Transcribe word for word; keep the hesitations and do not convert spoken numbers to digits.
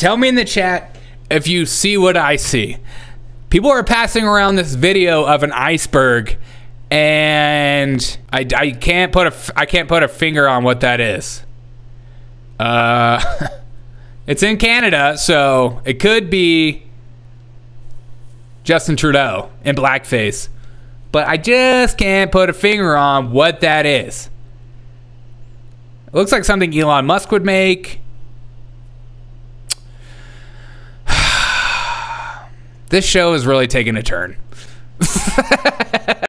tell me in the chat if you see what I see. People are passing around this video of an iceberg, and I, I can't put a I can't put a finger on what that is. Uh, it's in Canada, so it could be Justin Trudeau in blackface, but I just can't put a finger on what that is. It looks like something Elon Musk would make. This show is really taking a turn.